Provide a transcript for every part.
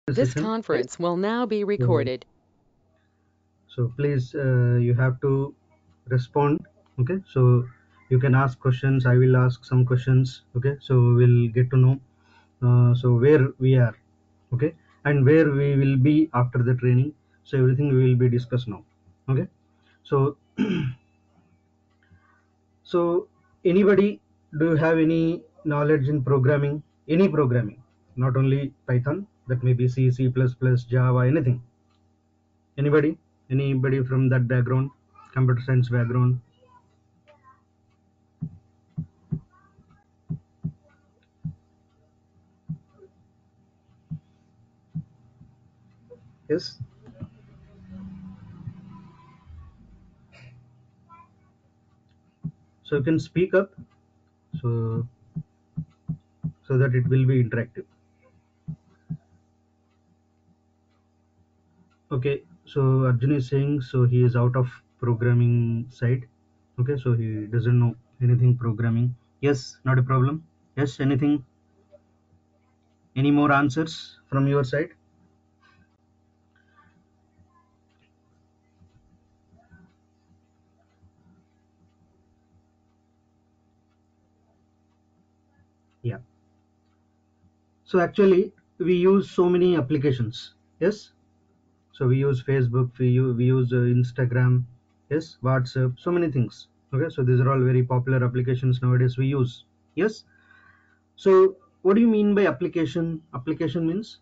This session, right? conference will now be So, recorded. so please, you have to respond. Okay, so you can ask questions. I will ask some questions. Okay, so we'll get to know so where we are, okay, and where we will be after the training. So everything we will be discussed now. Okay, so so anybody, do you have any knowledge in programming? Any programming, not only Python. That may be C, C++, Java, anything. Anybody? Anybody from that background, computer science background? Yes. So you can speak up, so so that it will be interactive. Okay. So Arjun is saying so he is out of programming side. Okay. So he doesn't know anything programming. Yes. Not a problem. Yes. Anything? Any more answers from your side? Yeah. So actually, we use so many applications. Yes. So we use Facebook, we use Instagram, yes, WhatsApp, so many things. Okay, so these are all very popular applications nowadays we use. Yes. So what do you mean by application? Application means,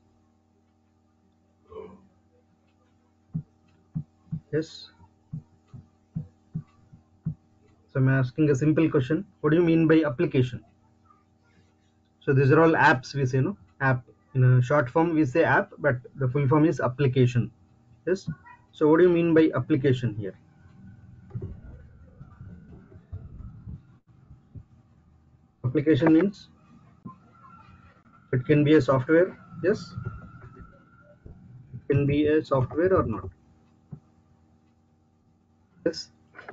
yes. So I'm asking a simple question. What do you mean by application? So these are all apps we say, no? App. In a short form we say app, but the full form is application. Yes. So what do you mean by application here? Application means it can be a software. Yes. It can be a software or not. Yes.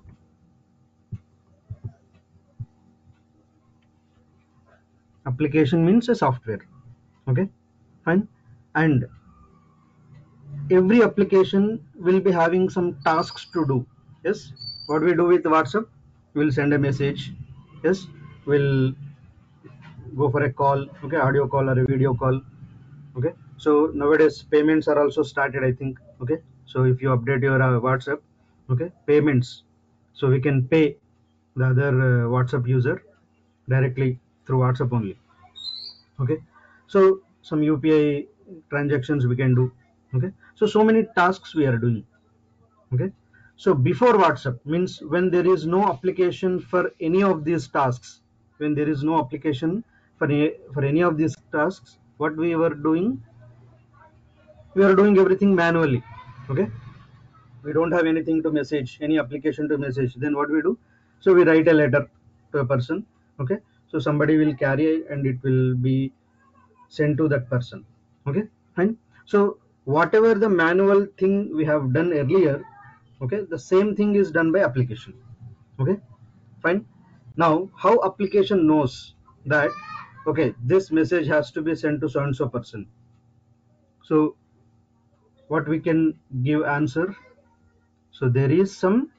Application means a software. Okay, fine. And every application will be having some tasks to do. Yes. What we do with WhatsApp, we'll send a message. Yes. We'll go for a call, okay, audio call or a video call. Okay, so nowadays payments are also started, I think. Okay, so if you update your WhatsApp, okay, payments, so we can pay the other WhatsApp user directly through WhatsApp only. Okay, so some UPI transactions we can do. Okay, so so many tasks we are doing. Okay, so before WhatsApp means when there is no application for any of these tasks, when there is no application for any of these tasks, what we were doing, we are doing everything manually. Okay, we don't have anything to message, any application to message. Then what we do, so we write a letter to a person. Okay, so somebody will carry and it will be sent to that person. Okay, fine. So whatever the manual thing we have done earlier, okay, the same thing is done by application. Okay, fine. Now how application knows that, okay, this message has to be sent to so and so person? So what we can give answer, so there is some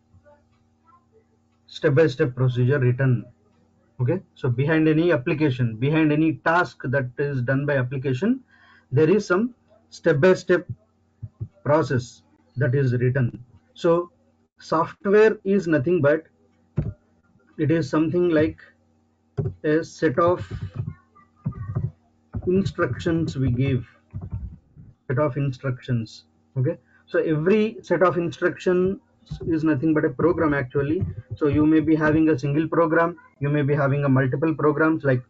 step by step procedure written. Okay, so behind any application, behind any task that is done by application, there is some step by step process that is written. So software is nothing but it is something like a set of instructions we give, set of instructions. Okay, so every set of instructions is nothing but a program actually. So you may be having a single program, you may be having a multiple programs like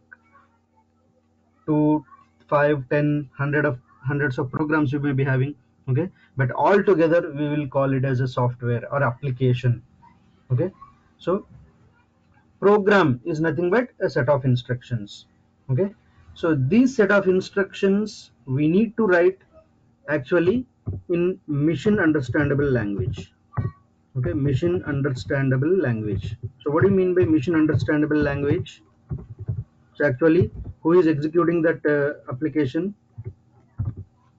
2, 5, 10, hundreds of programs you may be having. Okay, but all together we will call it as a software or application. Okay, so program is nothing but a set of instructions. Okay, so these set of instructions we need to write actually in machine understandable language. Okay, machine understandable language. So what do you mean by machine understandable language? So actually who is executing that application?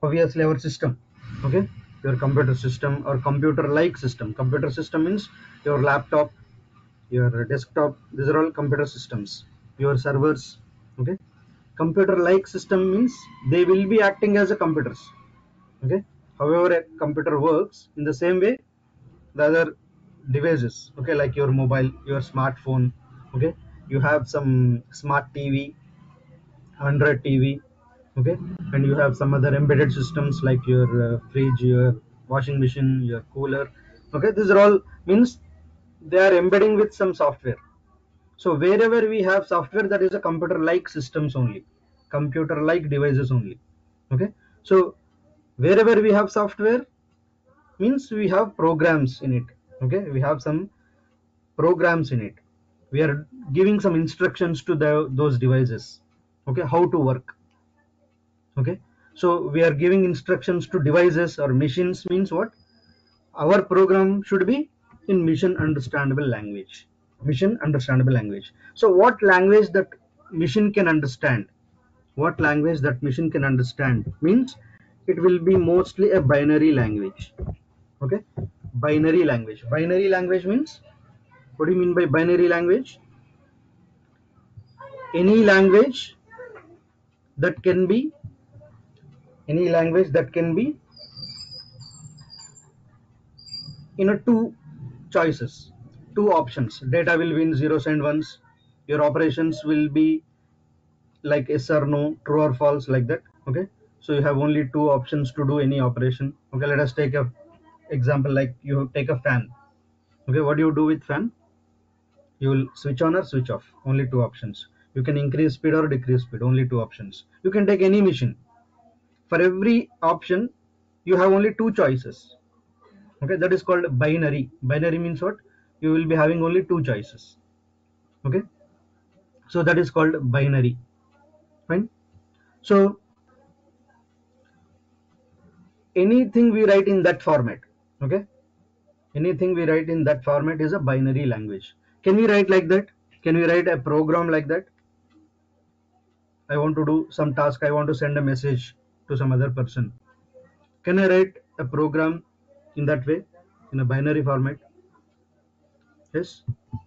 obviously our system. Okay, your computer system or computer like system. Computer system means your laptop, your desktop. These are all computer systems, your servers. Okay, computer like system means they will be acting as a computers. Okay, however a computer works in the same way the other devices. Okay, like your mobile, your smartphone. Okay, you have some smart TV, Android TV. Okay, and you have some other embedded systems like your fridge, your washing machine, your cooler. Okay, these are all means they are embedding with some software. So wherever we have software, that is a computer like systems only, computer like devices only. Okay, so wherever we have software means we have programs in it. Okay, we have some programs in it. We are giving some instructions to those devices. Okay, how to work. Okay, so we are giving instructions to devices or machines means what, our program should be in mission understandable language. Mission understandable language. So what language that machine can understand, what language that machine can understand means it will be mostly a binary language. Okay, binary language. Binary language means, what do you mean by binary language? Any language that can be, any language that can be in a two choices, two options. Data will be in zeros and ones. Your operations will be like yes or no, true or false, like that. Okay, so you have only two options to do any operation. Okay, let us take a example, like you take a fan. Okay, what do you do with fan? You will switch on or switch off, only two options. You can increase speed or decrease speed, only two options. You can take any machine, for every option you have only two choices. Okay, that is called binary. Binary means what, you will be having only two choices. Okay, so that is called binary. Fine. So anything we write in that format. Okay, anything we write in that format is a binary language. Can we write like that? Can we write a program like that? I want to do some task, I want to send a message to some other person. Can I write a program in that way, in a binary format? Yes,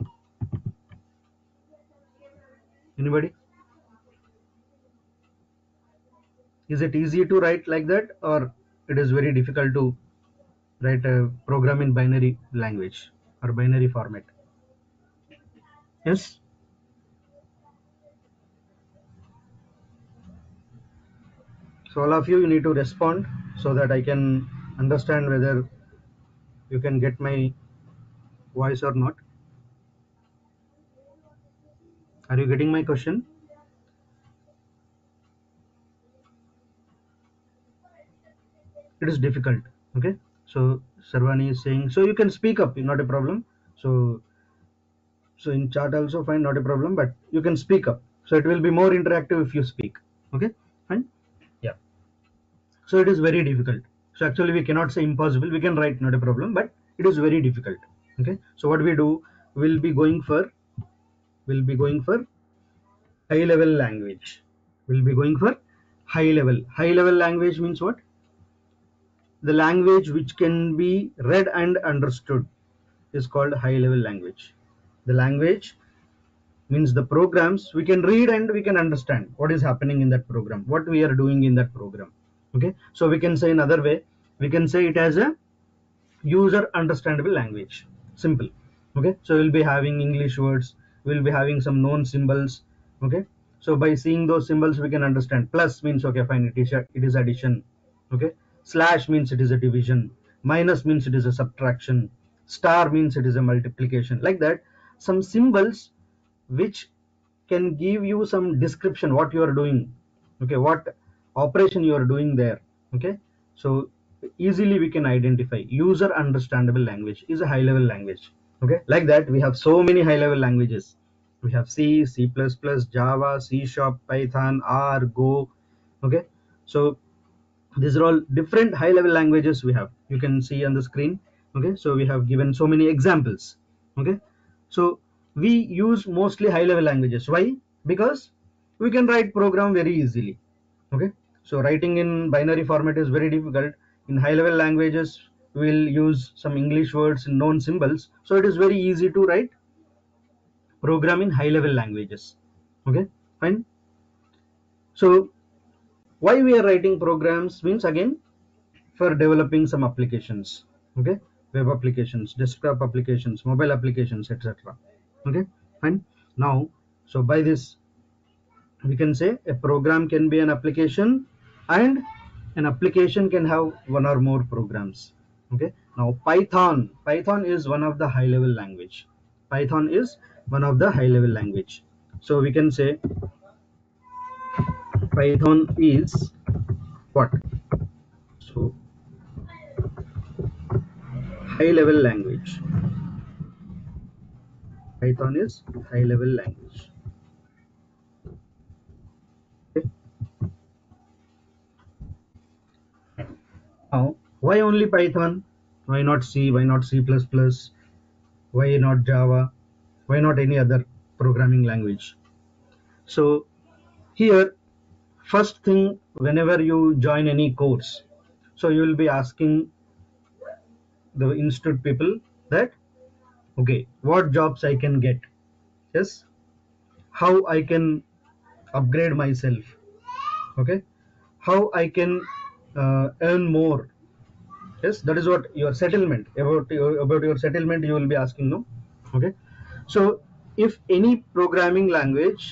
anybody? Is it easy to write like that, or it is very difficult to write a program in binary language or binary format? Yes. So all of you need to respond so that I can understand whether you can get my voice or not. Are you getting my question? It is difficult. Okay, so Sarvani is saying, so you can speak up, not a problem. So so in chat also fine, not a problem, but you can speak up, so it will be more interactive if you speak. Okay, fine. Yeah, so it is very difficult. So actually we cannot say impossible, we can write, not a problem, but it is very difficult. Okay, so what we do, we'll be going for, we'll be going for high level language. We'll be going for high level. High level language means what, the language which can be read and understood is called high level language. The language means the programs we can read and we can understand what is happening in that program, what we are doing in that program. Okay, so we can say another way, we can say it as a user understandable language. Simple. Okay, so we'll be having English words, we'll be having some known symbols. Okay, so by seeing those symbols we can understand. Plus means, okay fine, it is addition. Okay, slash means it is a division, minus means it is a subtraction, star means it is a multiplication, like that. Some symbols which can give you some description what you are doing. Okay, what operation you are doing there. Okay, so easily we can identify. User understandable language is a high level language. Okay, like that we have so many high level languages. We have C, C++, Java, C sharp, Python, R, Go. Okay, so these are all different high level languages we have, you can see on the screen. Okay, so we have given so many examples. Okay, so we use mostly high level languages. Why? Because we can write program very easily. Okay, So writing in binary format is very difficult. In high level languages we'll use some English words and known symbols, so it is very easy to write program in high level languages. Okay, fine. So why we are writing programs means, again, for developing some applications. Okay, web applications, desktop applications, mobile applications, etc. Okay, fine. Now, so by this we can say a program can be an application, and an application can have one or more programs. Okay, now Python is one of the high level language. Python is one of the high level language. So we can say Python is what? So high level language. Python is high level language. Okay. Now, why only Python? Why not C? Why not C++? Why not Java? Why not any other programming language? So here, first thing, whenever you join any course, so you will be asking the institute people that, okay, what jobs I can get? Yes, how I can upgrade myself? Okay, how I can earn more? Yes, that is what your settlement, about your settlement you will be asking, no? Okay, so if any programming language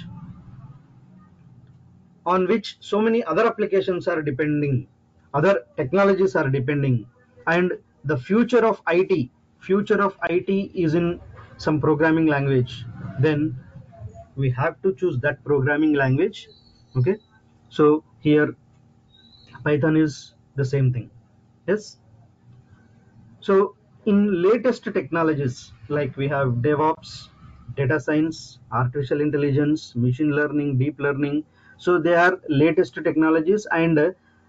on which so many other applications are depending, other technologies are depending, and the future of IT is in some programming language, then we have to choose that programming language. Okay, so here Python is the same thing. Yes, so in latest technologies, like we have DevOps, data science, artificial intelligence, machine learning, deep learning, so they are latest technologies, and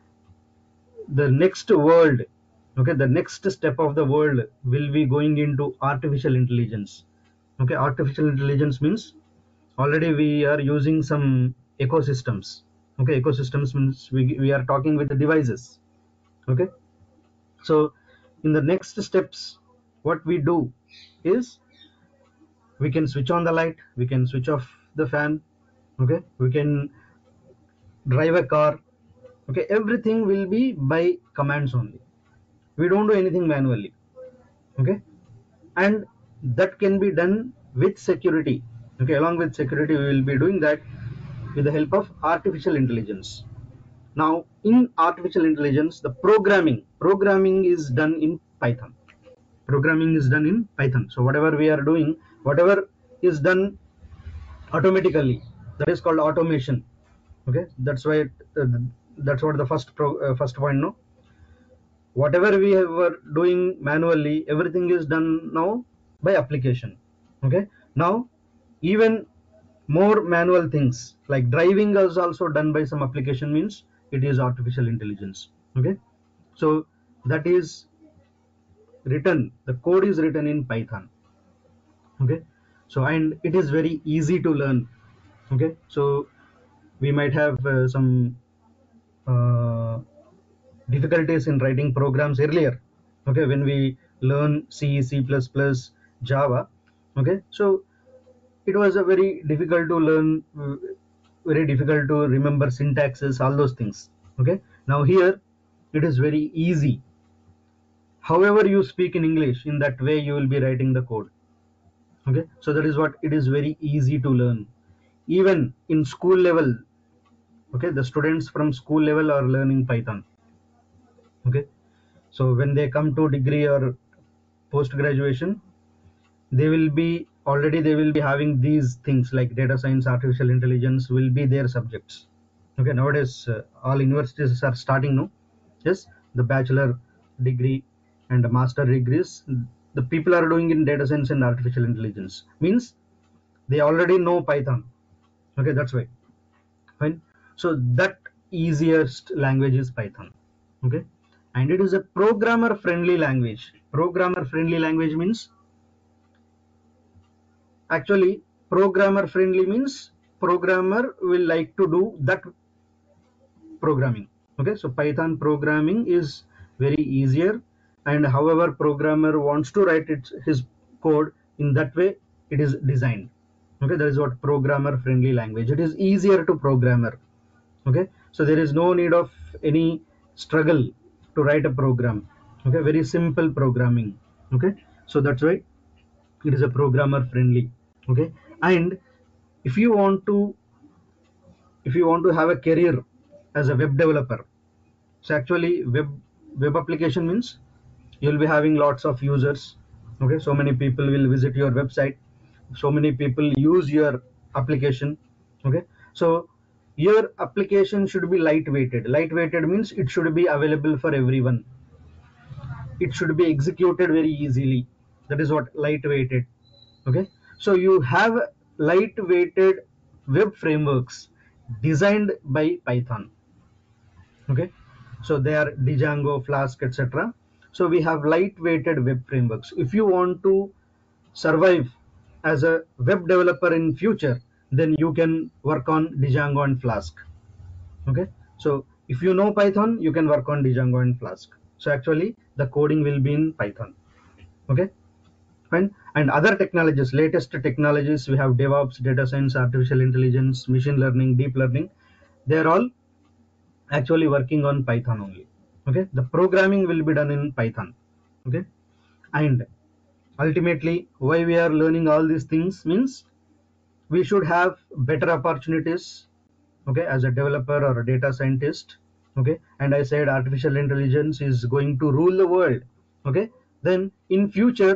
the next world, okay, the next step of the world will be going into artificial intelligence. Okay, artificial intelligence means already we are using some ecosystems. Okay, ecosystems means we are talking with the devices. Okay, so in the next steps, what we do is we can switch on the light, we can switch off the fan. Okay, we can drive a car. Okay, everything will be by commands only. We don't do anything manually. Okay, and that can be done with security. Okay, along with security we will be doing that with the help of artificial intelligence. Now in artificial intelligence, the programming is done in Python. Programming is done in Python. So whatever we are doing, whatever is done automatically, that is called automation. Okay, that's why that's what the first point, no? Whatever we were doing manually, everything is done now by application. Okay, now even more manual things like driving is also done by some application, means it is artificial intelligence. Okay, so that is written, the code is written in Python. Okay, so and it is very easy to learn. Okay, so we might have some uh, difficulties in writing programs earlier. Okay, when we learn C++, Java. Okay, so it was a very difficult to learn, very difficult to remember syntaxes, all those things. Okay, now here it is very easy. However you speak in English, in that way you will be writing the code. Okay, so that is what it is very easy to learn, even in school level. Okay, the students from school level are learning Python. Okay, so when they come to degree or post graduation, they will be having these things like data science, artificial intelligence will be their subjects. Okay, nowadays all universities are starting now. Yes, the bachelor degree and the master degrees, the people are doing in data science and artificial intelligence, means they already know Python. Okay, that's why. Fine. So that easiest language is Python. Okay, and it is a programmer friendly language. Programmer friendly language means, actually, programmer friendly means programmer will like to do that programming. Okay, so Python programming is very easier, and however programmer wants to write his code in that way, it is designed. Okay, that is what programmer friendly language. It is easier to programmer. Okay, so there is no need of any struggle to write a program. Okay, very simple programming. Okay, so that's why it is a programmer friendly. Okay, and if you want to have a career as a web developer, so actually web application means you'll be having lots of users. Okay, so many people will visit your website, so many people use your application. Okay, so your application should be lightweighted means it should be available for everyone, it should be executed very easily. That is what lightweighted. Okay, so you have lightweighted web frameworks designed by Python. Okay, so they are Django, Flask, etc. So we have lightweighted web frameworks. If you want to survive as a web developer in future, then you can work on Django and Flask. Okay, so if you know Python, you can work on Django and Flask. So actually the coding will be in Python. Okay, fine. And other technologies, latest technologies, we have DevOps, data science, artificial intelligence, machine learning, deep learning. They are all actually working on Python only. Okay, the programming will be done in Python. Okay, and ultimately why we are learning all these things means we should have better opportunities. Okay, as a developer or a data scientist. Okay, and I said artificial intelligence is going to rule the world. Okay, then in future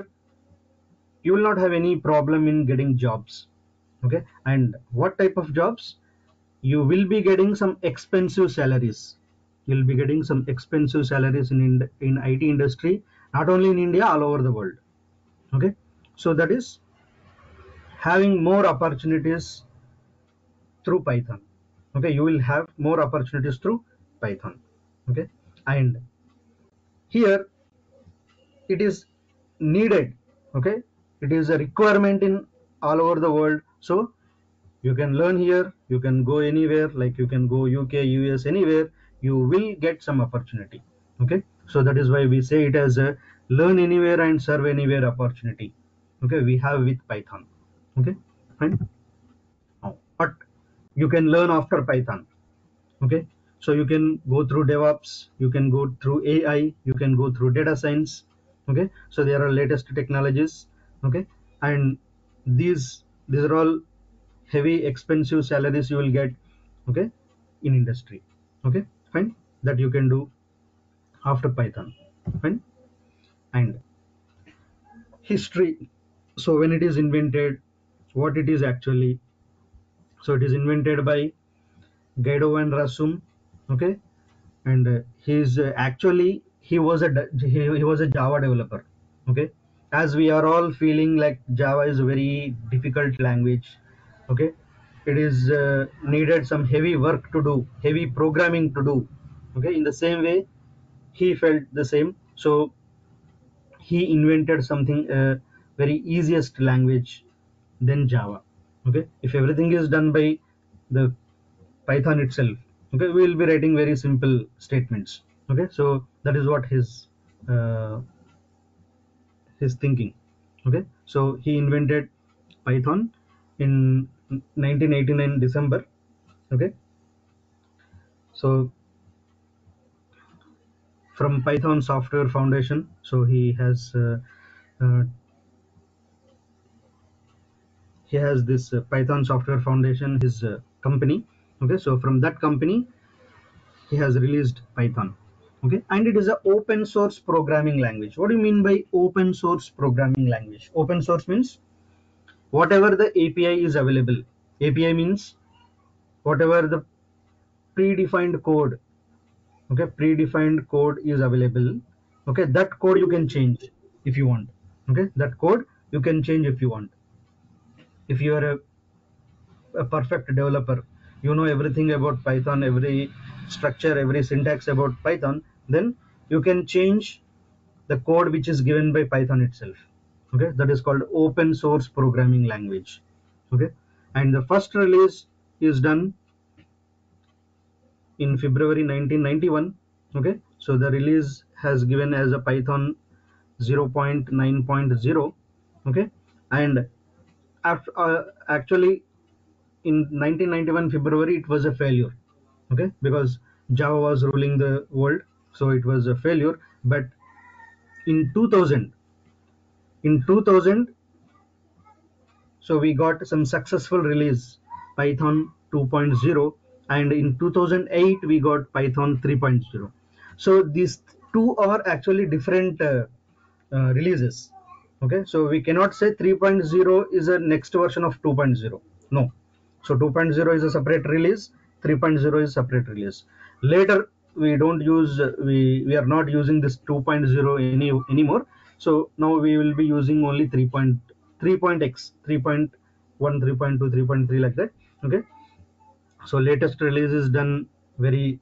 you will not have any problem in getting jobs. Okay, and what type of jobs? You will be getting some expensive salaries. You'll be getting some expensive salaries in IT industry, not only in India, all over the world. Okay, so that is having more opportunities through Python. Okay, you will have more opportunities through Python. Okay, and here it is needed. Okay, it is a requirement in all over the world. So you can learn here, you can go anywhere, like you can go UK, US, anywhere, you will get some opportunity. Okay, so that is why we say it as a learn anywhere and serve anywhere opportunity. Okay, we have with Python. Okay, fine. Now what you can learn after Python? Okay, so you can go through DevOps, you can go through AI, you can go through data science. Okay, so there are latest technologies. Okay, and these are all heavy expensive salaries you will get. Okay, in industry. Okay, fine, that you can do after Python. Fine. And history, so when it is invented, what it is actually. So it is invented by Guido van Rossum. Okay, and he's actually he was a Java developer. Okay, as we are all feeling like Java is a very difficult language. Okay, it is needed some heavy work to do, heavy programming to do. Okay, in the same way he felt the same, so he invented something very easiest language than Java. Okay, if everything is done by the Python itself, okay, we will be writing very simple statements. Okay, so that is what uh, his thinking. Okay, so he invented Python in 1989 December. Okay, so from Python Software Foundation, so uh, he has this Python Software Foundation, his company. Okay, so from that company he has released Python. Okay, and it is a open source programming language. What do you mean by open source programming language? Open source means whatever the API is available. API means whatever the predefined code. Okay, predefined code is available. Okay, that code you can change if you want. Okay, that code you can change if you want. If you are a perfect developer, you know everything about Python, every structure, every syntax about Python, then you can change the code which is given by Python itself. Okay, that is called open source programming language. Okay, and the first release is done in February 1991. Okay, so the release has given as a Python 0.9.0. Okay, and actually in 1991 February it was a failure. Okay, because Java was ruling the world, so it was a failure. But in 2000, in 2000, so we got some successful release, Python 2.0, and in 2008 we got Python 3.0. So these two are actually different releases. Okay, so we cannot say 3.0 is a next version of 2.0. No, so 2.0 is a separate release, 3.0 is separate release. Later we don't use we are not using this 2.0 anymore. So now we will be using only 3.x, 3.1, 3.2, 3.3, like that. Okay, so latest release is done very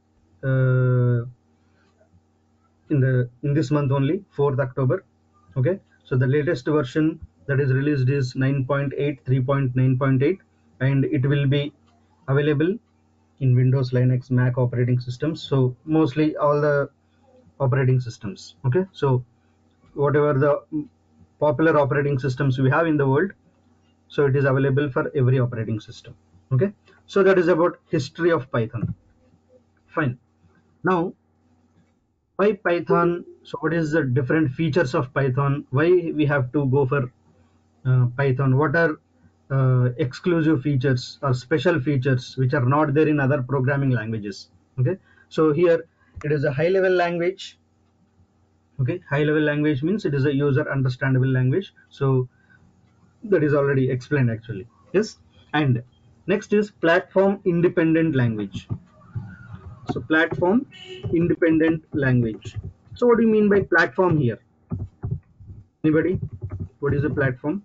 in this month only, 4th October. Okay, so the latest version that is released is 9.8, 3.9.8, and it will be available in Windows, Linux, Mac operating systems, so mostly all the operating systems. Okay, so whatever the popular operating systems we have in the world, so it is available for every operating system. Okay, so that is about history of Python. Fine. Now, why Python? So what is the different features of Python? Why we have to go for Python? What are exclusive features or special features which are not there in other programming languages? Okay, so here it is a high level language. Okay, high level language means it is a user understandable language. So that is already explained actually. Yes, and next is platform independent language. So platform independent language. So what do you mean by platform here? Anybody? What is a platform?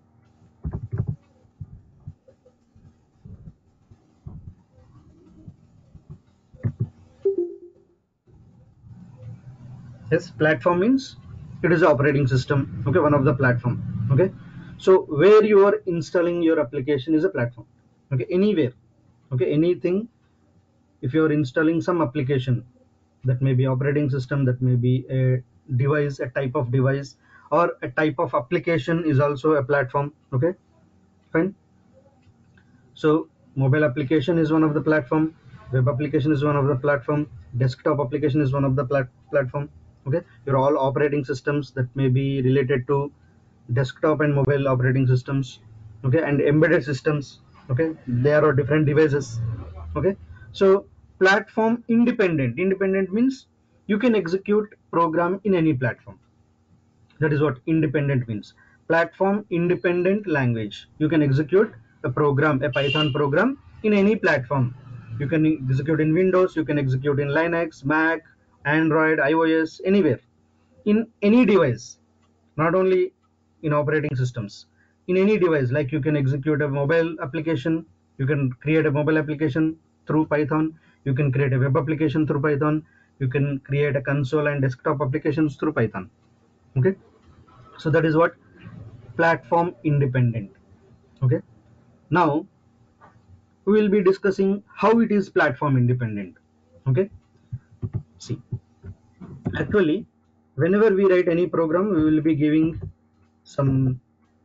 Yes, platform means it is an operating system. Okay, one of the platform. Okay, so where you are installing your application is a platform. Okay, anywhere. Okay, anything. If you are installing some application, that may be operating system, that may be a device, a type of device, or a type of application is also a platform. Okay, fine. So mobile application is one of the platform, web application is one of the platform, desktop application is one of the platform. Okay, you're all operating systems that may be related to desktop and mobile operating systems. Okay, and embedded systems. Okay, there are different devices. Okay, so platform independent. Independent means you can execute program in any platform. That is what independent means. Platform independent language. You can execute a program, a Python program, in any platform. You can execute in Windows, you can execute in Linux, Mac, Android, iOS, anywhere, in any device, not only in operating systems. In any device, like you can execute a mobile application, you can create a mobile application through Python, you can create a web application through Python, you can create a console and desktop applications through Python. Okay, so that is what platform independent. Okay, now we will be discussing how it is platform independent. Okay, see, actually whenever we write any program, we will be giving some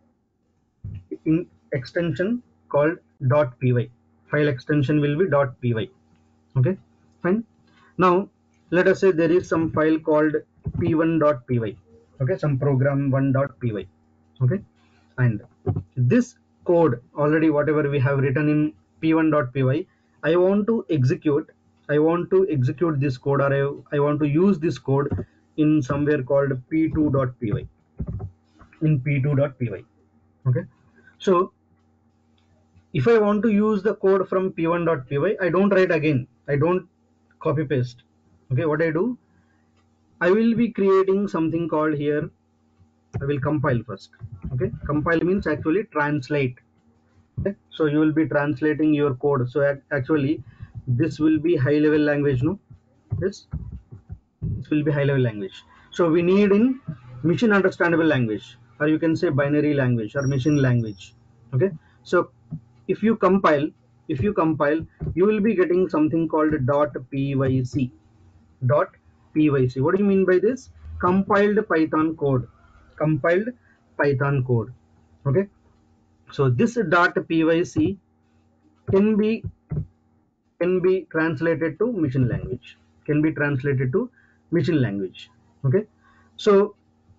extension called .py. File extension will be .py. Okay, fine. Now let us say there is some file called p1.py. Okay, some program 1.py. Okay, and this code already whatever we have written in p1.py, I want to execute, this code, or I want to use this code in somewhere called p2.py, in p2.py. Okay, so if I want to use the code from p1.py, I don't write again, I don't copy paste. Okay, what I do, I will be creating something called here, I will compile first. Okay, compile means actually translate. Okay, so you will be translating your code. So actually this will be high level language, no? Yes, this will be high level language. So we need in machine understandable language, or you can say binary language or machine language. Okay, so if you compile, if you compile, you will be getting something called .pyc. .pyc. What do you mean by this? Compiled Python code. Compiled Python code. Okay. So this .pyc can be translated to machine language. Can be translated to machine language. Okay. So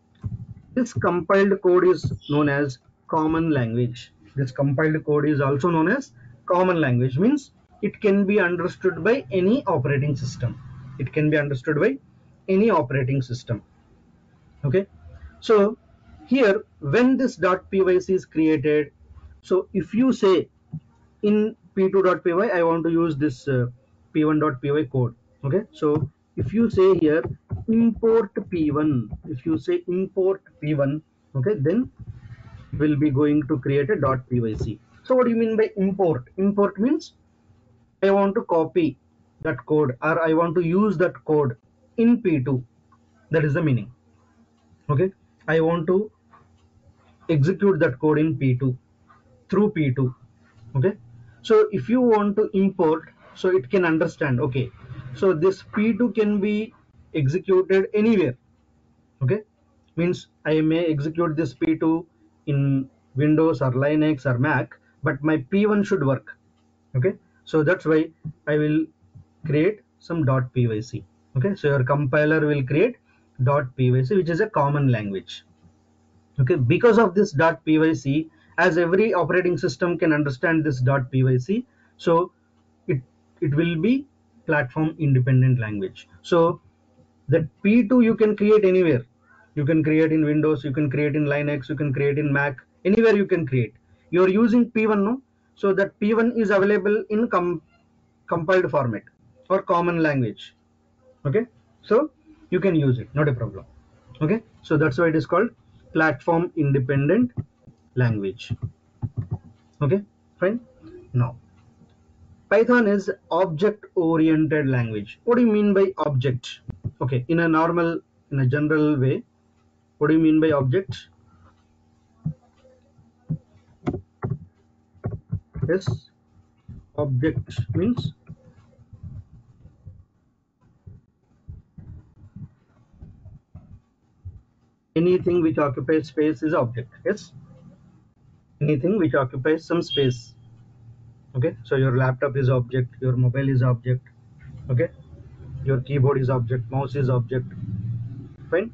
this compiled code is known as common language. This compiled code is also known as common language, means it can be understood by any operating system. It can be understood by any operating system. Okay. So here, when this .pyc is created, so if you say in p2.py I want to use this p1.py code. Okay, so if you say here import p1, if you say import p1, okay, then we'll be going to create a .pyc. So what do you mean by import? Import means I want to copy that code, or I want to use that code in p2. That is the meaning. Okay, I want to execute that code in p2 through p2. Okay, so if you want to import, so it can understand, okay, so this p2 can be executed anywhere. Okay, means I may execute this p2 in Windows or Linux or Mac, but my p1 should work. Okay, so that's why I will create some .pyc. Okay, so your compiler will create .pyc, which is a common language. Okay, because of this .pyc, as every operating system can understand this .pyc, so it will be platform independent language. So that p2 you can create anywhere. You can create in Windows, you can create in Linux, you can create in Mac, anywhere you can create. You are using p1, no? So that p1 is available in compiled format or common language. Okay, so you can use it, not a problem. Okay, so that's why it is called platform independent language. Okay, fine. Now Python is object oriented language. What do you mean by object? Okay, in a general way, what do you mean by object? Yes, object means anything which occupies space is object. Yes, anything which occupies some space. Okay, so your laptop is object, your mobile is object. Okay, your keyboard is object, mouse is object. Fine.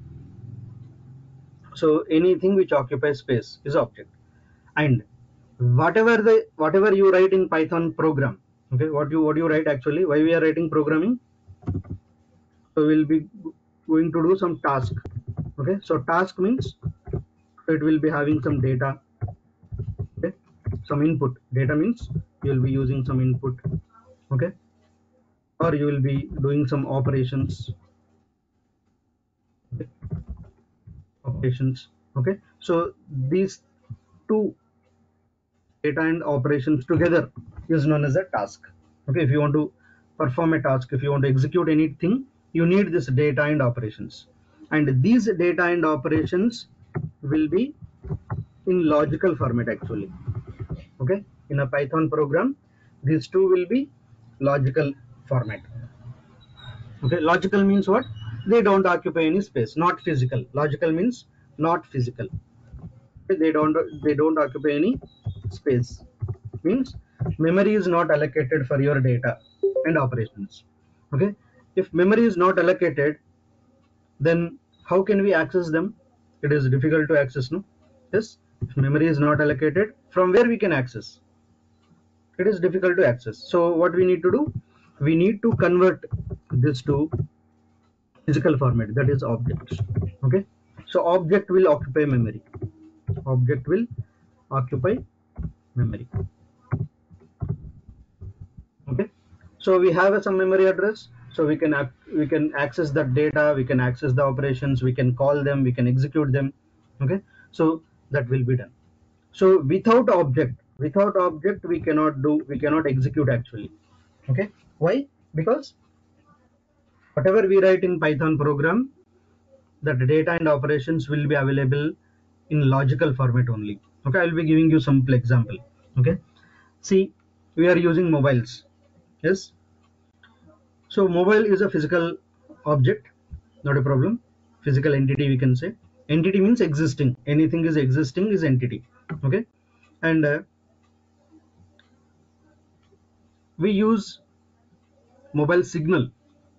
So anything which occupies space is object. And whatever you write in Python program, okay, what you write actually, why we are writing programming, so we'll be going to do some task. Okay, so task means it will be having some data. Okay, some input. Data means you will be using some input. Okay, or you will be doing some operations. Okay, operations. Okay, so these two, data and operations together, is known as a task. Okay, if you want to perform a task, if you want to execute anything, you need this data and operations, and these data and operations will be in logical format actually. Okay, in a Python program, these two will be logical format. Okay, logical means what? They don't occupy any space, not physical. Logical means not physical. Okay, they don't occupy any space, means memory is not allocated for your data and operations. Okay, if memory is not allocated, then how can we access them? It is difficult to access, no? Yes, if memory is not allocated, from where we can access? It is difficult to access. So what we need to do, we need to convert this to physical format, that is objects. Okay, so object will occupy memory. Object will occupy memory. Okay, so we have some memory address, so we can access that data, we can access the operations, we can call them, we can execute them. Okay, so that will be done. So without object we cannot execute actually. Okay, why? Because whatever we write in Python program, that data and operations will be available in logical format only. Okay, I'll be giving you simple example. Okay, see, we are using mobiles. Yes. So mobile is a physical object, not a problem. Physical entity, we can say. Entity means existing. Anything is existing is entity. Okay. And we use mobile signal.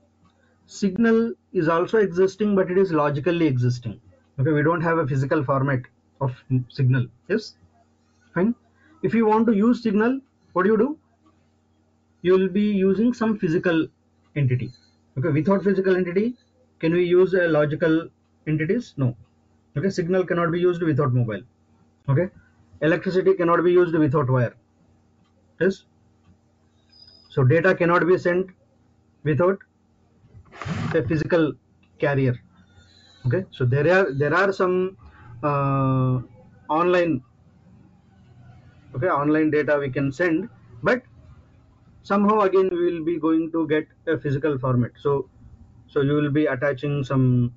Signal is also existing, but it is logically existing. Okay, we don't have a physical format of signal. Yes, fine. If you want to use signal, what do? You will be using some physical entity. Okay, without physical entity, can we use logical entities? No. Okay, signal cannot be used without mobile. Okay, electricity cannot be used without wire. Yes, so data cannot be sent without a physical carrier. Okay, so there are some online, okay, online data we can send, but somehow again we will be going to get a physical format. So you will be attaching some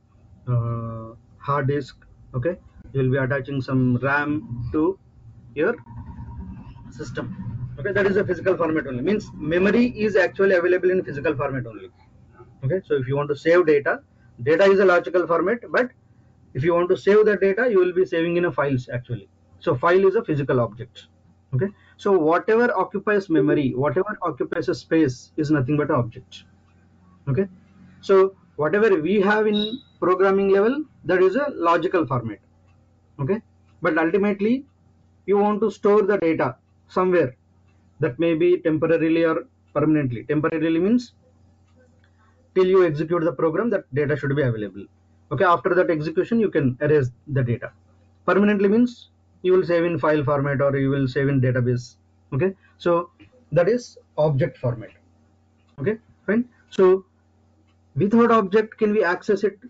hard disk. Okay, you will be attaching some RAM to your system. Okay, that is a physical format only, means memory is actually available in physical format only. Okay, so if you want to save data, data is a logical format, but if you want to save the data, you will be saving in a files actually. So file is a physical object. Okay, so whatever occupies memory, whatever occupies a space is nothing but an object. Okay, so whatever we have in programming level, that is a logical format. Okay, but ultimately you want to store the data somewhere, that may be temporarily or permanently. Temporarily means till you execute the program, that data should be available. Okay, after that execution you can erase the data. Permanently means you will save in file format or you will save in database. Okay, so that is object format. Okay, fine. So without object, can we access it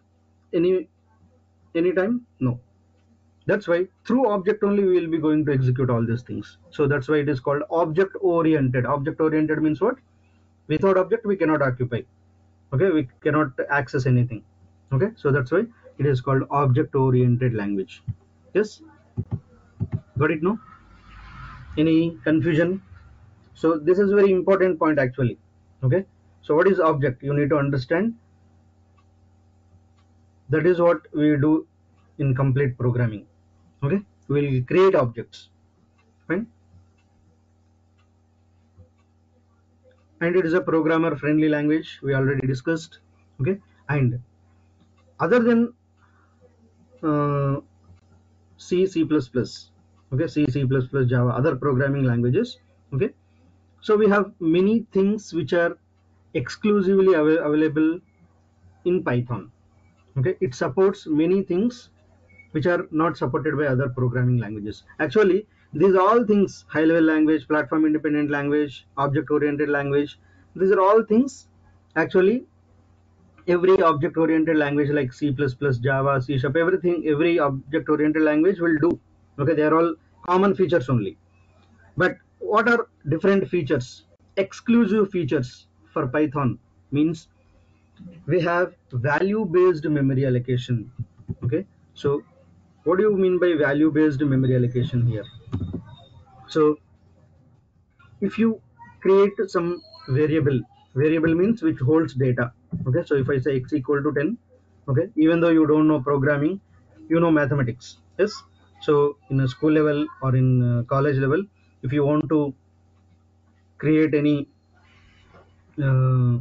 anytime? No. That's why through object only we will be going to execute all these things. So that's why it is called object oriented. Object oriented means what? Without object we cannot occupy. Okay, we cannot access anything. Okay, so that's why it is called object oriented language. Yes, got it? No, any confusion? So this is very important point actually. Okay, so what is object? You need to understand. That is what we do in complete programming. Okay, we will create objects. Fine. And it is a programmer friendly language, we already discussed. Okay, and other than uh, C, C++, okay, C, C++, Java, other programming languages. Okay, so we have many things which are exclusively available in Python. Okay, it supports many things which are not supported by other programming languages. Actually, these all things, high level language, platform independent language, object oriented language, these are all things actually every object oriented language like C++, Java, C Sharp, everything, every object oriented language will do. Okay, they are all common features only. But what are different features? Exclusive features for Python means we have value based memory allocation. Okay, so what do you mean by value based memory allocation here? So if you create some variable, variable means which holds data. Okay, so if I say x equal to 10, okay, even though you don't know programming, you know mathematics. Yes, so in a school level or in college level, if you want to create any uh,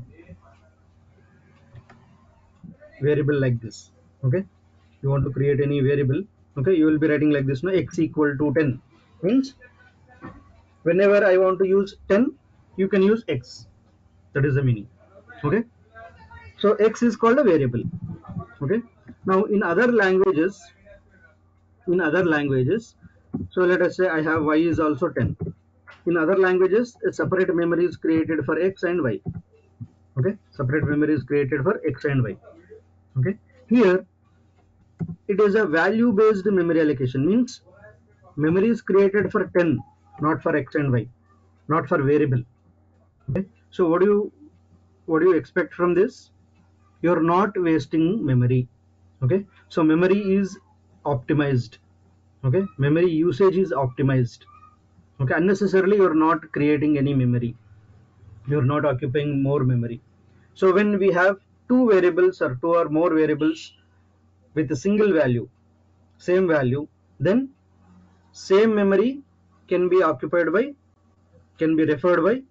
variable like this, okay, you want to create any variable, okay, you will be writing like this, no, x equal to 10 means whenever I want to use 10, you can use x. That is the meaning. Okay, so x is called a variable. Okay, now in other languages, so let us say I have y is also 10. In other languages, a separate memory is created for x and y. Okay, separate memory is created for x and y. Okay, here it is a value based memory allocation, means memory is created for 10, not for x and y, not for variable. Okay, so what do you expect from this? You're not wasting memory. Okay, so memory is optimized. Okay, memory usage is optimized. Okay, unnecessarily you're not creating any memory, you're not occupying more memory. So when we have two variables or two or more variables with a single value, same value, then same memory can be occupied by, can be referred by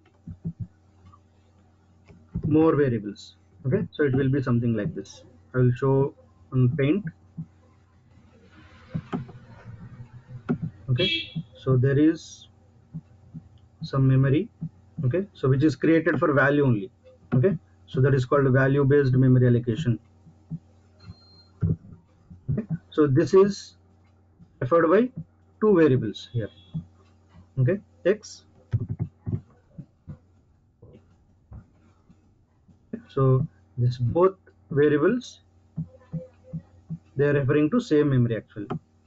more variables. Okay, so it will be something like this. I will show on paint. Okay, so there is some memory. Okay, so which is created for value only. Okay, so that is called value based memory allocation. Okay, so this is referred by two variables here. Okay, x. So this both variables, they are referring to same memory actually.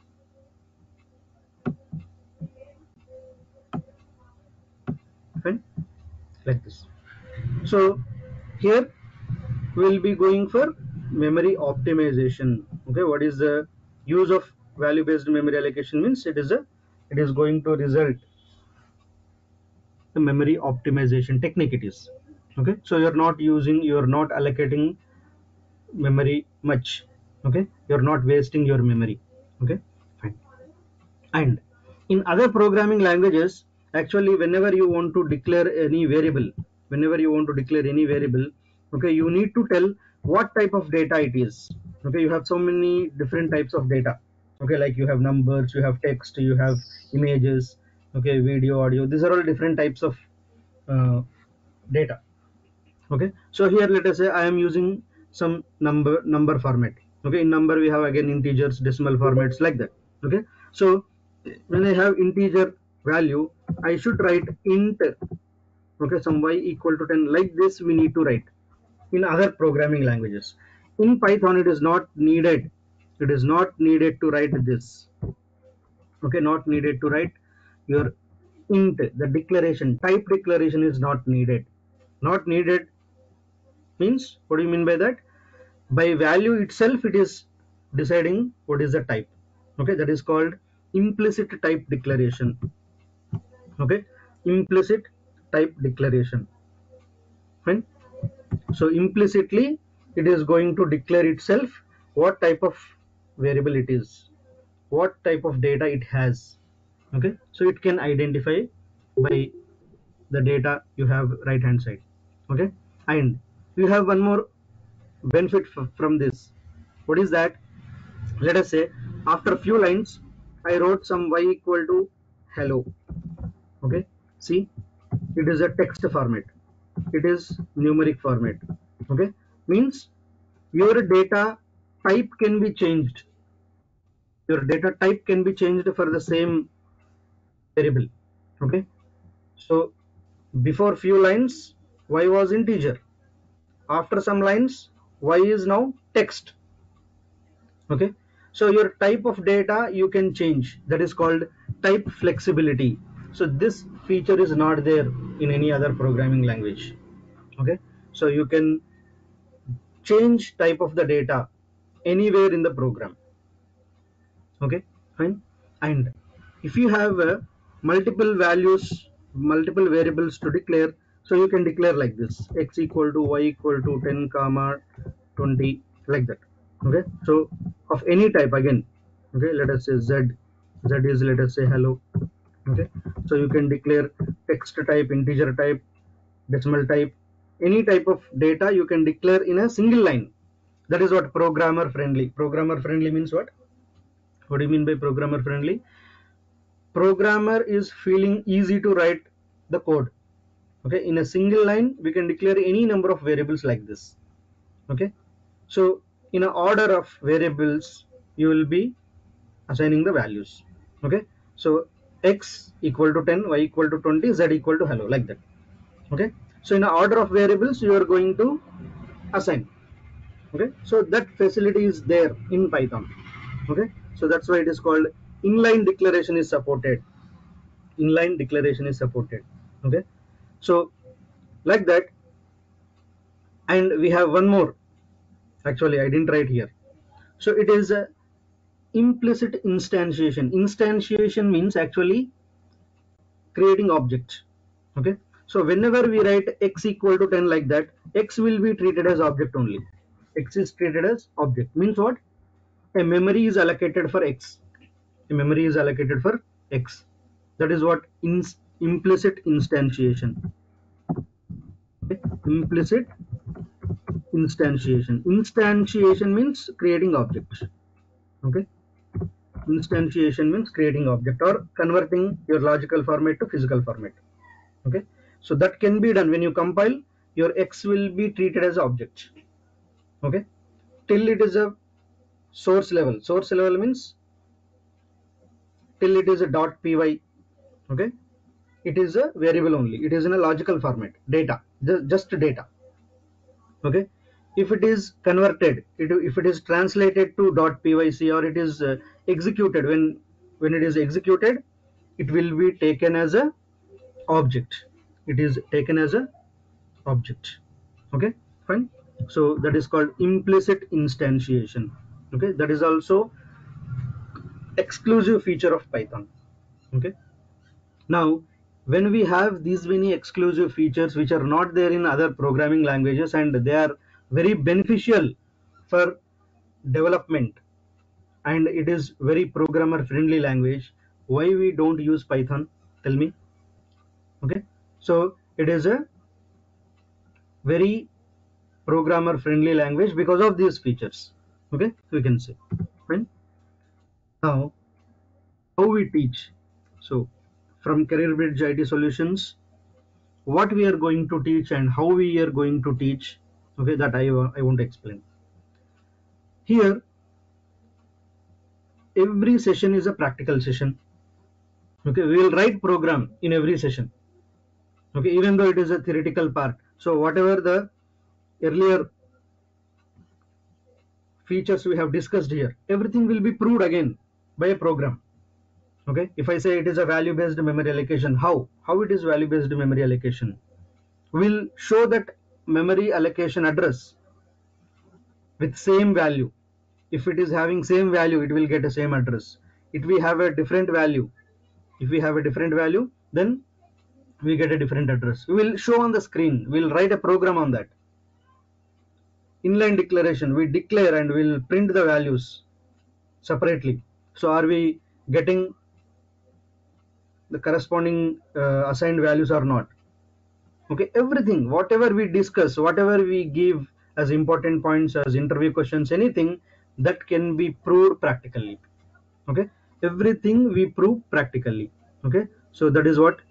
Fine, like this. So here we will be going for memory optimization. Okay, what is the use of value based memory allocation? Means it is going to result the memory optimization technique it is. Okay, so you're not allocating memory much. Okay, you're not wasting your memory. Okay, fine. And in other programming languages, actually whenever you want to declare any variable, whenever you want to declare any variable, okay, you need to tell what type of data it is. Okay, you have so many different types of data. Okay, like you have numbers, you have text, you have images, okay, video, audio, these are all different types of data. Okay, so here let us say I am using some number format. Okay, in number we have again integers, decimal formats, like that. Okay, so when I have integer value, I should write int, okay, some y equal to 10, like this we need to write. In other programming languages, in Python it is not needed, it is not needed to write this. Okay, not needed to write your int, the declaration type declaration is not needed. Not needed means, what do you mean by that? By value itself it is deciding what is the type. Okay, that is called implicit type declaration. Okay, implicit type declaration. Fine. So implicitly it is going to declare itself what type of variable it is, what type of data it has. Okay, so it can identify by the data you have right hand side. Okay, and you have one more benefit from this. What is that? Let us say after a few lines I wrote some y equal to hello. Okay, see, it is a text format, it is numeric format. Okay, means your data type can be changed, your data type can be changed for the same variable. Okay, so before few lines y was integer, after some lines y is now text. Okay, so your type of data you can change, that is called type flexibility. So this feature is not there in any other programming language. Okay, so you can change type of the data anywhere in the program. Okay, fine. And if you have multiple values, multiple variables to declare, so you can declare like this: x equal to y equal to 10 comma 20, like that. Okay, so of any type again. Okay, let us say z is, let us say hello. Okay, so you can declare text type, integer type, decimal type, any type of data you can declare in a single line. That is what programmer friendly. Programmer friendly means what do you mean by programmer friendly? Programmer is feeling easy to write the code. Okay, in a single line we can declare any number of variables like this. Okay, so in an order of variables you will be assigning the values. Okay, so x equal to 10, y equal to 20, z equal to hello, like that. Okay, so in an order of variables you are going to assign. Okay, so that facility is there in Python. Okay, so that's why it is called inline declaration is supported. Inline declaration is supported. Okay, so like that. And we have one more, actually I didn't write here. So it is a implicit instantiation. Instantiation means actually creating object. Okay, so whenever we write x equal to 10 like that, x will be treated as object only. X is treated as object means what? A memory is allocated for x. A memory is allocated for x. That is what implicit instantiation. Okay? Implicit instantiation. Instantiation means creating object. Okay, instantiation means creating object or converting your logical format to physical format. Okay, so that can be done when you compile. Your x will be treated as object. Okay, till it is a source level. Source level means till it is a .py. Okay, it is a variable only. It is in a logical format, data, just data. Okay, if it is converted, if it is translated to .pyc or it is executed, when it is executed, it will be taken as a object. It is taken as a object. Okay, fine. So that is called implicit instantiation. Okay, that is also exclusive feature of Python. Okay, now when we have these many exclusive features which are not there in other programming languages and they are very beneficial for development and it is very programmer friendly language, why we don't use Python? Tell me. Okay, so it is a very programmer friendly language because of these features. Okay, we can say. Fine. Now how we teach. So from Career Bridge IT Solutions, what we are going to teach and how we are going to teach, okay, that I want to explain. Here every session is a practical session. Okay, we will write program in every session. Okay, even though it is a theoretical part. So whatever the earlier features we have discussed here, everything will be proved again by a program. Okay, if I say it is a value based memory allocation, how it is value based memory allocation? We'll show that memory allocation address with same value. If it is having same value, it will get a same address. If we have a different value, then we get a different address. We will show on the screen. We'll write a program on that. Inline declaration, we declare and we'll print the values separately. So are we getting the corresponding assigned values or not? Okay, everything, whatever we discuss, whatever we give as important points, as interview questions, anything that can be proved practically. Okay, everything we prove practically. Okay, so that is what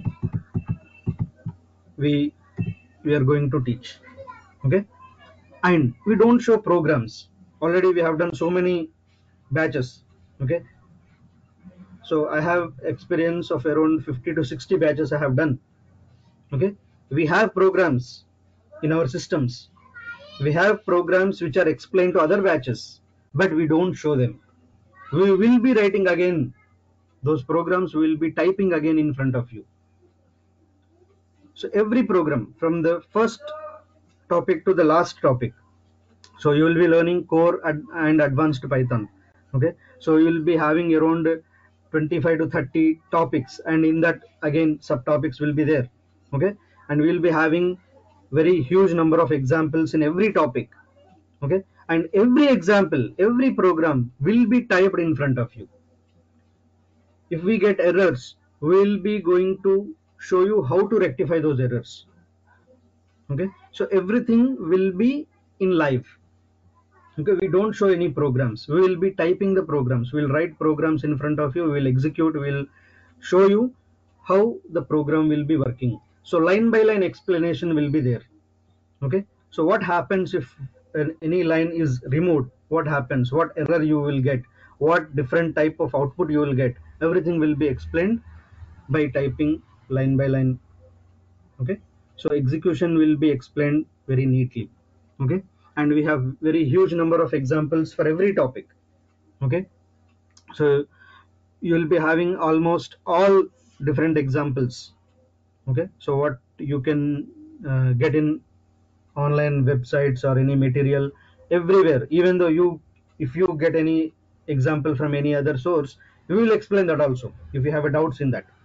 we are going to teach. Okay, and we don't show programs. Already we have done so many batches. Okay, so I have experience of around 50 to 60 batches I have done. Okay, we have programs in our systems. We have programs which are explained to other batches, but we don't show them. We will be writing again those programs, we will be typing again in front of you. So every program from the first topic to the last topic, so you will be learning core and advanced Python. Okay, so you will be having around 25 to 30 topics, and in that again subtopics will be there. Okay, and we will be having very huge number of examples in every topic. Okay, and every example, every program will be typed in front of you. If we get errors, we will be going to show you how to rectify those errors. Okay, so everything will be in live. Okay, we don't show any programs. We will be typing the programs. We'll write programs in front of you. We'll execute. We'll show you how the program will be working. So line by line explanation will be there. Okay, so what happens if any line is removed? What happens? What error you will get? What different type of output you will get? Everything will be explained by typing line by line. Okay, so execution will be explained very neatly. Okay, and we have very huge number of examples for every topic. Okay, so you will be having almost all different examples. Okay, so what you can get in online websites or any material everywhere, even though if you get any example from any other source, we will explain that also if you have a doubts in that.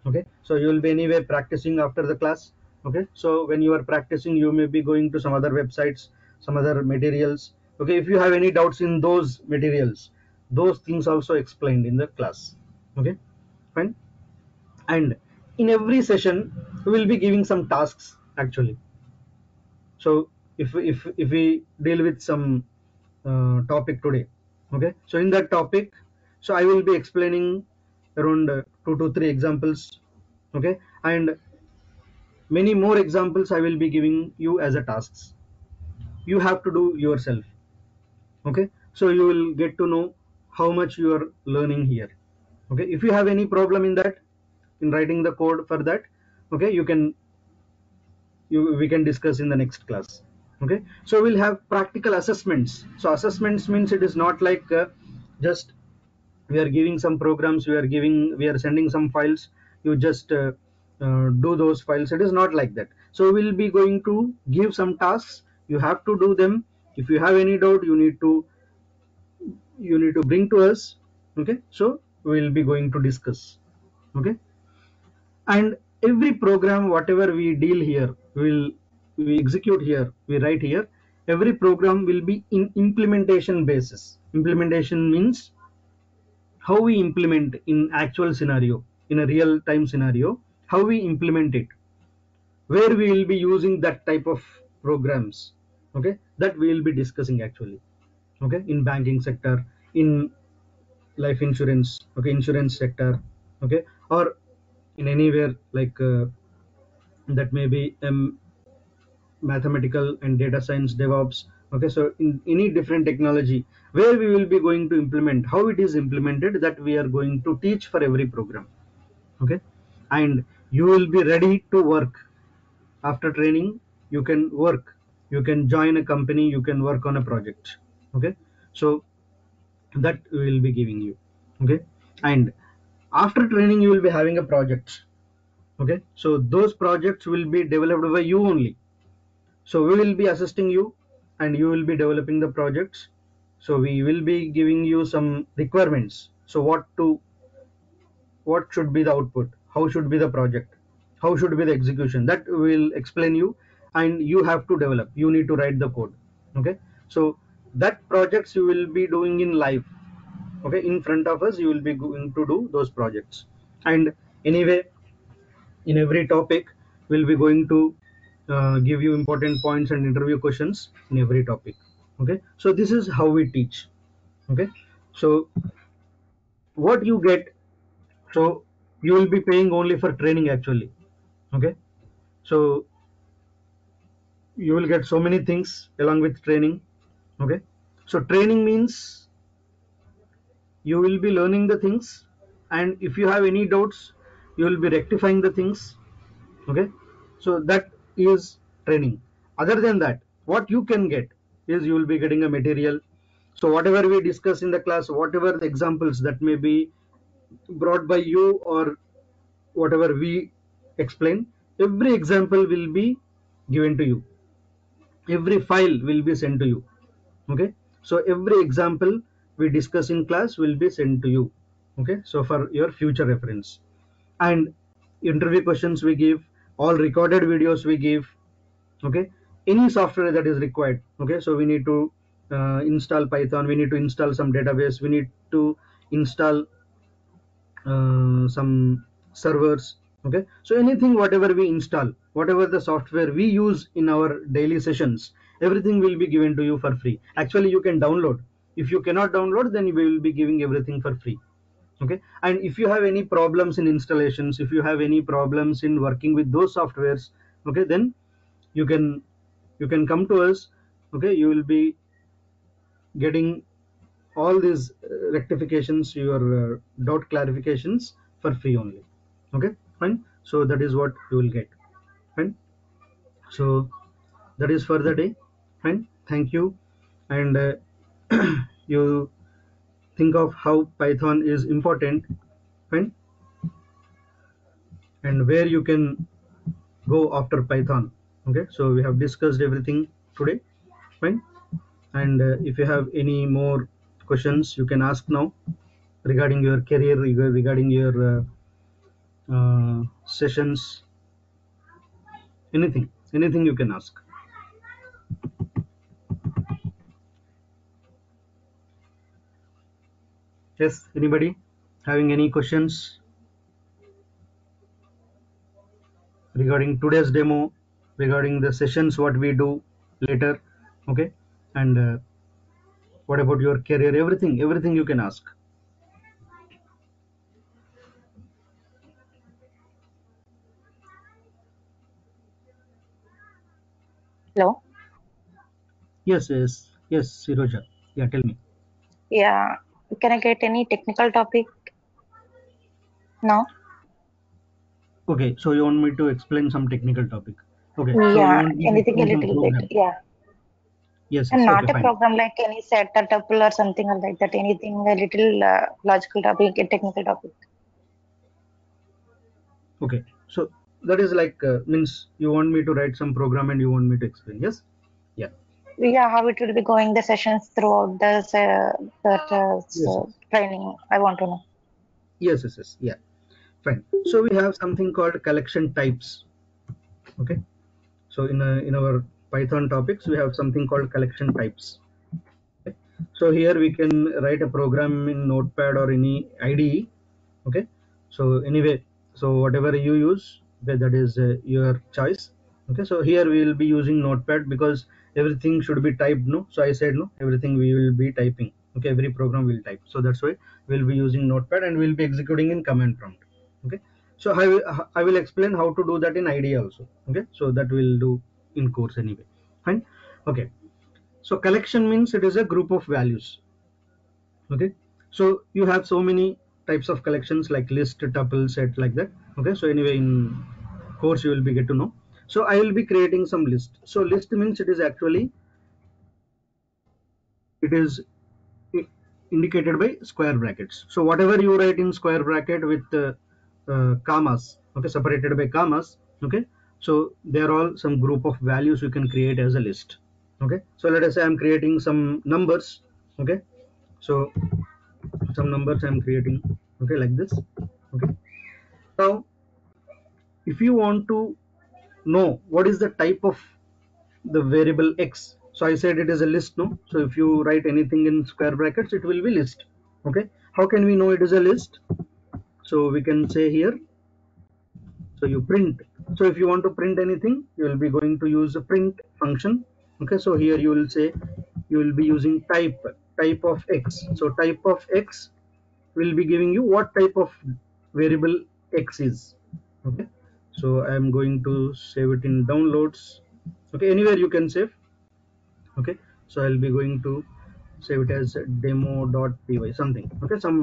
Okay, so you will be anyway practicing after the class. Okay, so when you are practicing, you may be going to some other websites, some other materials. Okay, if you have any doubts in those materials, those things also explained in the class. Okay, fine. And in every session we will be giving some tasks actually. So if we deal with some topic today, okay, so in that topic, so I will be explaining around 2 to 3 examples. Okay, and many more examples I will be giving you as a tasks. You have to do yourself. Okay, so you will get to know how much you are learning here. Okay, if you have any problem in that, in writing the code for that, okay, we can discuss in the next class. Okay, so we'll have practical assessments. So assessments means it is not like just we are giving some programs, we are sending some files, you just do those files. It is not like that. So we'll be going to give some tasks, you have to do them. If you have any doubt, you need to bring to us. Okay, so we'll be going to discuss. Okay, and every program whatever we deal here, we execute here, we write here, every program will be in implementation basis. Implementation means how we implement in actual scenario, in a real time scenario, how we implement it, where we will be using that type of programs. Okay, that we will be discussing actually. Okay, in banking sector, in life insurance, okay, insurance sector. Okay, or in anywhere like that may be mathematical and data science, DevOps. Okay, so in any different technology where we will be going to implement, how it is implemented, that we are going to teach for every program. Okay, and you will be ready to work after training. You can work, you can join a company, you can work on a project. Okay, so that we will be giving you. Okay, and after training you will be having a project. Okay, so those projects will be developed by you only. So we will be assisting you and you will be developing the projects. So we will be giving you some requirements. So what should be the output, how should be the project, how should be the execution, that will explain you. And you have to develop, you need to write the code. Okay, so that projects you will be doing in live. Okay, in front of us you will be going to do those projects. And anyway, in every topic we'll be going to give you important points and interview questions in every topic. Okay, so this is how we teach. Okay, so what you get, so you will be paying only for training actually. Okay, so you will get so many things along with training. Okay, so training means you will be learning the things, and if you have any doubts you will be rectifying the things. Okay, so that is training. Other than that, what you can get is you will be getting a material. So whatever we discuss in the class, whatever the examples that may be brought by you, or whatever we explain, every example will be given to you, every file will be sent to you. Okay, so every example we discuss in class will be sent to you. Okay, so for your future reference. And interview questions we give, all recorded videos we give. Okay, any software that is required. Okay, so we need to install Python, we need to install some database, we need to install some servers. Okay, so anything whatever we install, whatever the software we use in our daily sessions, everything will be given to you for free. Actually you can download. If you cannot download, then we will be giving everything for free. Okay, and if you have any problems in installations, if you have any problems in working with those softwares, okay, then you can come to us. Okay, you will be getting all these rectifications, your doubt clarifications for free only. Okay, fine. So that is what you will get. Fine, so that is for the day. Fine, thank you. And you think of how Python is important. Fine, and where you can go after Python. Okay, so we have discussed everything today. Fine, and if you have any more questions you can ask now regarding your career, regarding your sessions, anything you can ask. Yes, anybody having any questions regarding today's demo, regarding the sessions what we do later? Okay, and what about your career? Everything you can ask. Hello. Yes, Siroja. Yeah, tell me. Yeah. Can I get any technical topic now? Okay, so you want me to explain some technical topic. Okay, so you Yeah. want me to Anything a explain some little bit. program. Yeah. Yes, And okay, not a fine. program like any set or tuple or something like that. Anything a little logical topic, a technical topic. Okay, so that is like means you want me to write some program and you want me to explain. Yes, yeah, Yeah. How it will be going the sessions throughout this that yes, training. I want to know. yeah, fine. So we have something called collection types. Okay, so in our Python topics we have something called collection types. Okay? So here we can write a program in Notepad or any IDE. Okay, so anyway, so whatever you use, okay, that is your choice. Okay, so here we will be using Notepad because everything should be typed, no? So I said no, everything we will be typing. Okay, every program will type, so that's why we'll be using Notepad and we'll be executing in command prompt. Okay, so I will explain how to do that in IDE also. Okay, so that we'll do in course anyway. Fine. Okay, so collection means it is a group of values. Okay, so you have so many types of collections like list, tuple, set, like that. Okay, so anyway in course you will be get to know. So I will be creating some list. So list means it is actually, it is indicated by square brackets. So whatever you write in square bracket with commas, okay, separated by commas. Okay, so they are all some group of values you can create as a list. Okay, so let us say I'm creating some numbers. Okay, so some numbers I'm creating, okay, like this. Okay, now if you want to know what is the type of the variable x, so I said it is a list, no? So if you write anything in square brackets it will be list. Okay, how can we know it is a list? So we can say here, so you print. So if you want to print anything you will be going to use a print function. Okay, so here you will say you will be using type of x. So type of x will be giving you what type of variable x is. Okay, so I am going to save it in downloads. Okay, anywhere you can save. Okay, so I'll be going to save it as demo.py something. Okay, some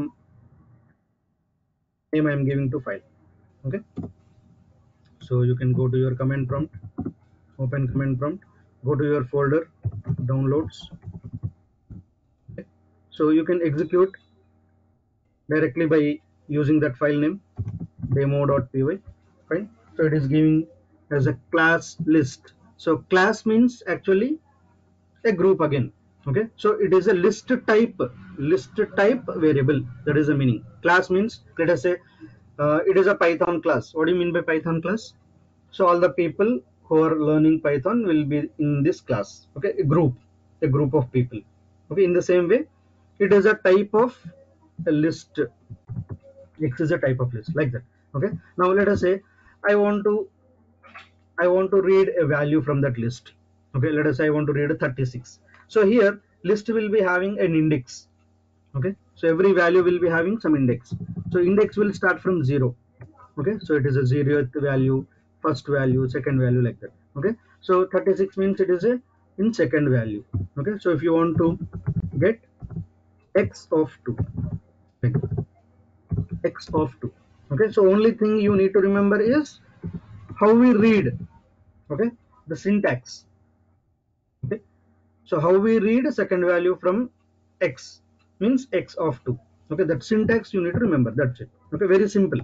name I am giving to file. Okay, so you can go to your command prompt, open command prompt, go to your folder, downloads. Okay, so you can execute directly by using that file name demo.py. Fine, so it is giving as a class list. So class means actually a group again. Okay, so it is a list type variable. That is the meaning. Class means, let us say it is a Python class. What do you mean by Python class? So all the people who are learning Python will be in this class. Okay, a group of people. Okay, in the same way it is a type of a list. X is a type of list, like that. Okay, now let us say i want to I want to read a value from that list. Okay, let us say I want to read a 36. So here list will be having an index. Okay, so every value will be having some index. So index will start from 0. Okay, so it is a 0th value, first value, second value, like that. Okay, so 36 means it is a in second value. Okay, so if you want to get x of 2, like x of 2. Okay, so only thing you need to remember is how we read. Okay, the syntax. Okay, so how we read a second value from x means x of 2. Okay, that syntax you need to remember. That's it. Okay, very simple.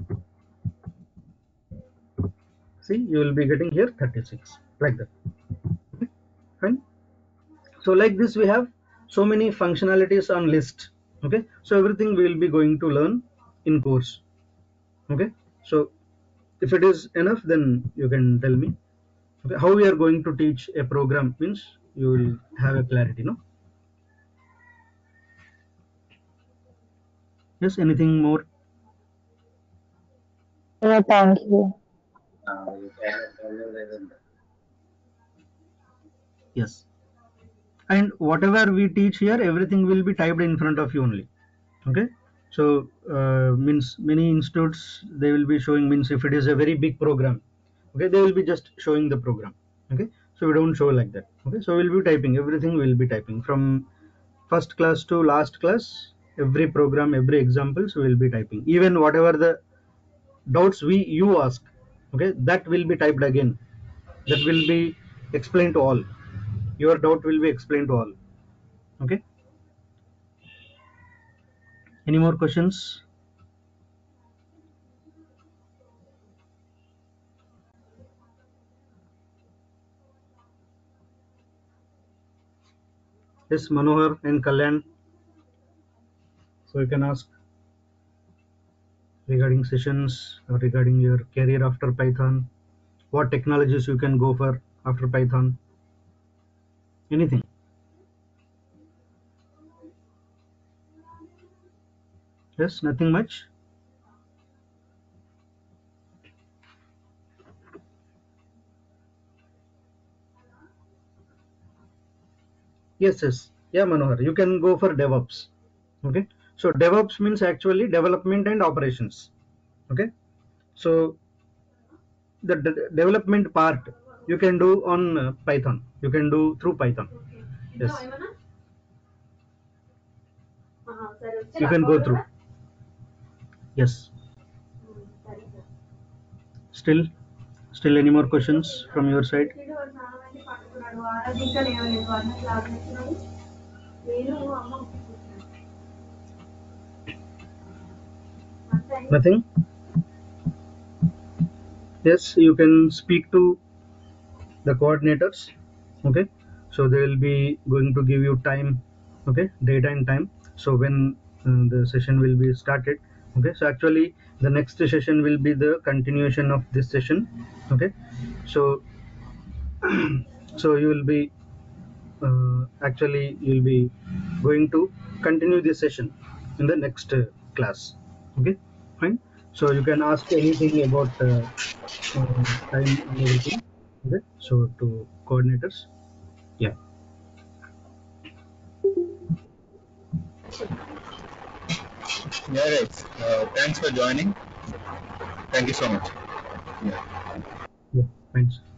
See, you will be getting here 36, like that. Okay, fine. So like this we have so many functionalities on list. Okay, so everything we will be going to learn in course. Okay, So if it is enough, then you can tell me. Okay, how we are going to teach a program means you will have a clarity, no? Yes, anything more? No, thank you. Yes. And whatever we teach here, everything will be typed in front of you only. Okay. So means many institutes they will be showing, means if it is a very big program, okay, they will be just showing the program. Okay, so we don't show like that. Okay, so we'll be typing everything, we'll be typing from first class to last class, every program, every examples we will be typing, even whatever the doubts we you ask, okay, that will be typed again, that will be explained to all, your doubt will be explained to all. Okay, any more questions? Yes, Manohar and Kalyan, so you can ask regarding sessions or regarding your career after Python, what technologies you can go for after Python, anything. Yes, nothing much. Yes, yes. Yeah, Manohar, you can go for DevOps. Okay. So DevOps means actually development and operations. Okay. So the development part you can do on Python. You can do through Python. Yes. You can go through. Yes. Still, still any more questions from your side? Nothing. Yes, you can speak to the coordinators. Okay, so they will be going to give you time, okay, date and time, so when the session will be started. Okay, so actually the next session will be the continuation of this session. Okay, so so you will be actually you'll be going to continue this session in the next class. Okay, fine. So you can ask anything about time and everything. Okay, so to coordinators. Yeah. Yeah, right. Thanks for joining. Thank you so much. Yeah. Yeah, thanks.